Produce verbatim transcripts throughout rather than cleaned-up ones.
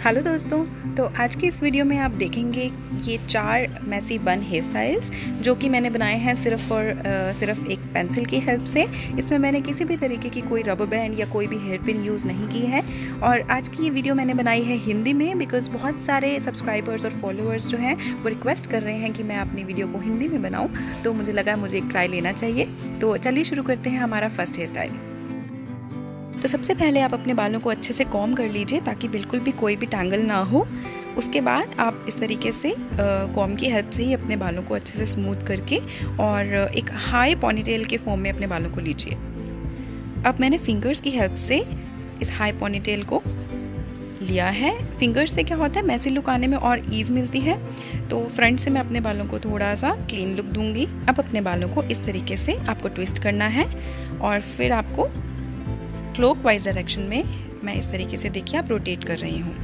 Hello दोस्तों, तो आज की इस वीडियो में आप देखेंगे ये चार मैसी बन हेयर स्टाइल्स जो कि मैंने बनाए हैं सिर्फ और uh, सिर्फ एक पेंसिल की हेल्प से। इसमें मैंने किसी भी तरीके की कोई रबर बैंड या कोई भी हेयर पिन यूज़ नहीं की है। और आज की ये वीडियो मैंने बनाई है हिंदी में बिकॉज़ बहुत सारे सब्सक्राइबर्स और फॉलोअर्स जो हैं वो रिक्वेस्ट कर रहे हैं कि मैं अपनी वीडियो को हिंदी में बनाऊँ, तो मुझे लगा मुझे एक ट्राई लेना चाहिए। तो चलिए शुरू करते हैं हमारा फर्स्ट हेयर स्टाइल। तो सबसे पहले आप अपने बालों को अच्छे से कॉम्ब कर लीजिए ताकि बिल्कुल भी कोई भी टैंगल ना हो। उसके बाद आप इस तरीके से कॉम्ब की हेल्प से ही अपने बालों को अच्छे से स्मूथ करके और एक हाई पॉनीटेल के फॉर्म में अपने बालों को लीजिए। अब मैंने फिंगर्स की हेल्प से इस हाई पॉनीटेल को लिया है। फिंगर्स से क्या होता है, मैसी लुक आने में और ईज़ मिलती है। तो फ्रंट से मैं अपने बालों को थोड़ा सा क्लीन लुक दूंगी। अब अपने बालों को इस तरीके से आपको ट्विस्ट करना है और फिर आपको क्लॉकवाइज डायरेक्शन में मैं इस तरीके से देखिए आप रोटेट कर रही हूँ।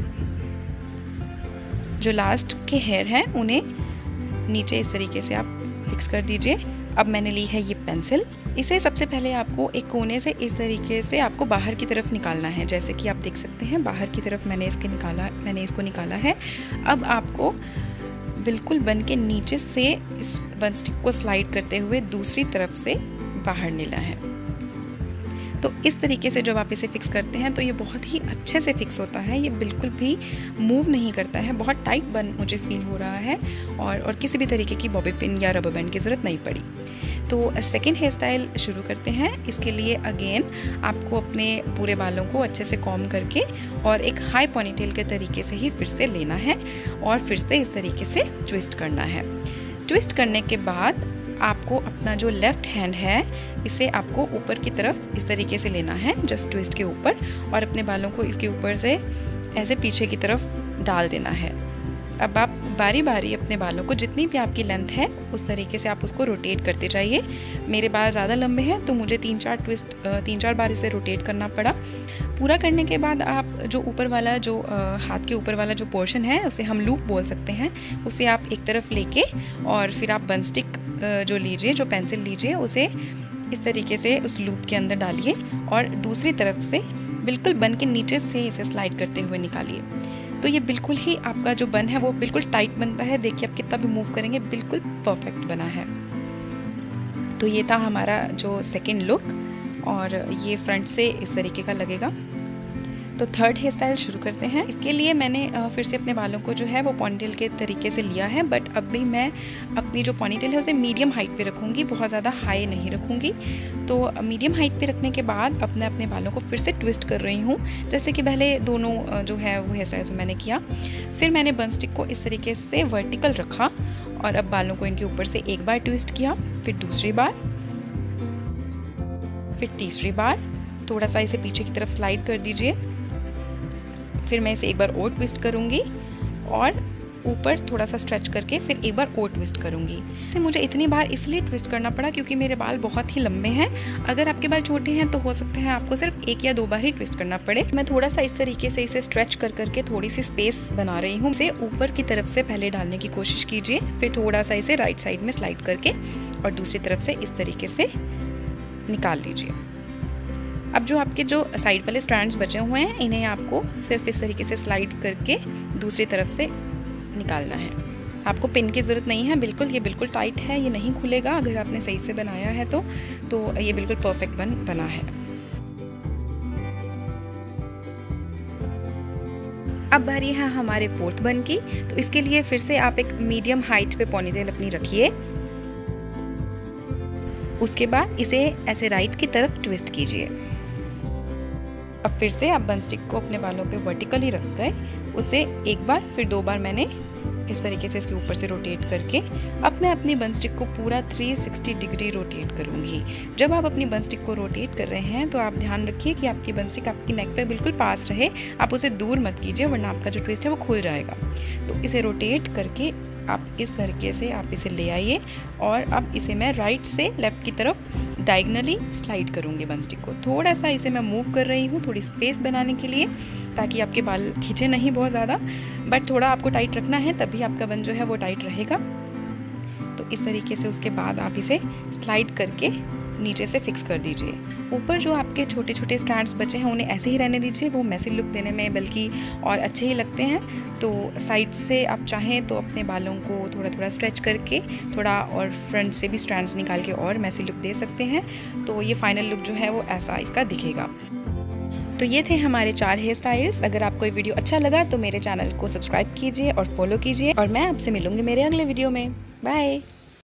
जो लास्ट के हेयर हैं उन्हें नीचे इस तरीके से आप फिक्स कर दीजिए। अब मैंने ली है ये पेंसिल। इसे सबसे पहले आपको एक कोने से इस तरीके से आपको बाहर की तरफ निकालना है। जैसे कि आप देख सकते हैं बाहर की तरफ मैंने इसके निकाला मैंने इसको निकाला है। अब आपको बिल्कुल बन के नीचे से इस बन स्टिक को स्लाइड करते हुए दूसरी तरफ से बाहर लेना है। तो इस तरीके से जब आप इसे फिक्स करते हैं तो ये बहुत ही अच्छे से फिक्स होता है। ये बिल्कुल भी मूव नहीं करता है। बहुत टाइट बन मुझे फील हो रहा है और और किसी भी तरीके की बॉबी पिन या रबर बैंड की ज़रूरत नहीं पड़ी। तो सेकेंड हेयर स्टाइल शुरू करते हैं। इसके लिए अगेन आपको अपने पूरे बालों को अच्छे से कॉम्ब करके और एक हाई पॉनीटेल के तरीके से ही फिर से लेना है और फिर से इस तरीके से ट्विस्ट करना है। ट्विस्ट करने के बाद आपको अपना जो लेफ़्ट हैंड है इसे आपको ऊपर की तरफ इस तरीके से लेना है, जस्ट ट्विस्ट के ऊपर, और अपने बालों को इसके ऊपर से ऐसे पीछे की तरफ डाल देना है। अब आप बारी बारी अपने बालों को जितनी भी आपकी लेंथ है उस तरीके से आप उसको रोटेट करते जाइए। मेरे बाल ज़्यादा लंबे हैं तो मुझे तीन चार ट्विस्ट तीन चार बार इसे रोटेट करना पड़ा। पूरा करने के बाद आप जो ऊपर वाला जो हाथ के ऊपर वाला जो पोर्शन है उसे हम लूप बोल सकते हैं, उसे आप एक तरफ लेके और फिर आप बन स्टिक जो लीजिए, जो पेंसिल लीजिए, उसे इस तरीके से उस लूप के अंदर डालिए और दूसरी तरफ से बिल्कुल बन के नीचे से इसे स्लाइड करते हुए निकालिए। तो ये बिल्कुल ही आपका जो बन है वो बिल्कुल टाइट बनता है। देखिए आप कितना भी मूव करेंगे बिल्कुल परफेक्ट बना है। तो ये था हमारा जो सेकंड लुक और ये फ्रंट से इस तरीके का लगेगा। तो थर्ड हेयर स्टाइल शुरू करते हैं। इसके लिए मैंने फिर से अपने बालों को जो है वो पॉनीटेल के तरीके से लिया है, बट अब भी मैं अपनी जो पॉनीटेल है उसे मीडियम हाइट पे रखूँगी, बहुत ज़्यादा हाई नहीं रखूँगी। तो मीडियम हाइट पे रखने के बाद अपने अपने बालों को फिर से ट्विस्ट कर रही हूँ, जैसे कि पहले दोनों जो है वो हेयर स्टाइल्स मैंने किया। फिर मैंने बन स्टिक को इस तरीके से वर्टिकल रखा और अब बालों को इनके ऊपर से एक बार ट्विस्ट किया, फिर दूसरी बार, फिर तीसरी बार। थोड़ा सा इसे पीछे की तरफ स्लाइड कर दीजिए। फिर मैं इसे एक बार और ट्विस्ट करूँगी और ऊपर थोड़ा सा स्ट्रेच करके फिर एक बार और ट्विस्ट करूँगी। तो मुझे इतनी बार इसलिए ट्विस्ट करना पड़ा क्योंकि मेरे बाल बहुत ही लंबे हैं। अगर आपके बाल छोटे हैं तो हो सकता है आपको सिर्फ एक या दो बार ही ट्विस्ट करना पड़े। मैं थोड़ा सा इस तरीके से इसे स्ट्रेच कर करके थोड़ी सी स्पेस बना रही हूँ। इसे ऊपर की तरफ से पहले डालने की कोशिश कीजिए, फिर थोड़ा सा इसे राइट साइड में स्लाइड करके और दूसरी तरफ से इस तरीके से निकाल लीजिए। अब जो आपके जो साइड वाले स्ट्रैंड्स बचे हुए हैं इन्हें आपको सिर्फ इस तरीके से स्लाइड करके दूसरी तरफ से निकालना है। आपको पिन की ज़रूरत नहीं है, बिल्कुल ये बिल्कुल टाइट है, ये नहीं खुलेगा अगर आपने सही से बनाया है तो तो ये बिल्कुल परफेक्ट बन बना है। अब बारी है हमारे फोर्थ बन की। तो इसके लिए फिर से आप एक मीडियम हाइट पे पॉनीटेल अपनी रखिए। उसके बाद इसे ऐसे राइट की तरफ ट्विस्ट कीजिए। अब फिर से आप बन स्टिक को अपने बालों पे वर्टिकली रख गए, उसे एक बार फिर दो बार मैंने इस तरीके से इसके ऊपर से रोटेट करके अब मैं अपनी बन स्टिक को पूरा तीन सौ साठ डिग्री रोटेट करूँगी। जब आप अपनी बन स्टिक को रोटेट कर रहे हैं तो आप ध्यान रखिए कि आपकी बन स्टिक आपकी नेक पे बिल्कुल पास रहे, आप उसे दूर मत कीजिए वरना आपका जो ट्विस्ट है वो खुल जाएगा। तो इसे रोटेट करके आप इस तरीके से आप इसे ले आइए और अब इसे मैं राइट से लेफ़्ट की तरफ डायगनली स्लाइड करूँगी बन स्टिक को। थोड़ा सा इसे मैं मूव कर रही हूँ थोड़ी स्पेस बनाने के लिए ताकि आपके बाल खींचे नहीं बहुत ज़्यादा, बट थोड़ा आपको टाइट रखना है तभी आपका बन जो है वो टाइट रहेगा। तो इस तरीके से उसके बाद आप इसे स्लाइड करके नीचे से फिक्स कर दीजिए। ऊपर जो आपके छोटे छोटे स्ट्रैंड्स बचे हैं उन्हें ऐसे ही रहने दीजिए, वो मैसी लुक देने में बल्कि और अच्छे ही लगते हैं। तो साइड से आप चाहें तो अपने बालों को थोड़ा थोड़ा स्ट्रेच करके थोड़ा और फ्रंट से भी स्ट्रैंड्स निकाल के और मैसी लुक दे सकते हैं। तो ये फाइनल लुक जो है वो ऐसा इसका दिखेगा। तो ये थे हमारे चार हेयर स्टाइल्स। अगर आपको ये वीडियो अच्छा लगा तो मेरे चैनल को सब्सक्राइब कीजिए और फॉलो कीजिए, और मैं आपसे मिलूंगी मेरे अगले वीडियो में। बाय।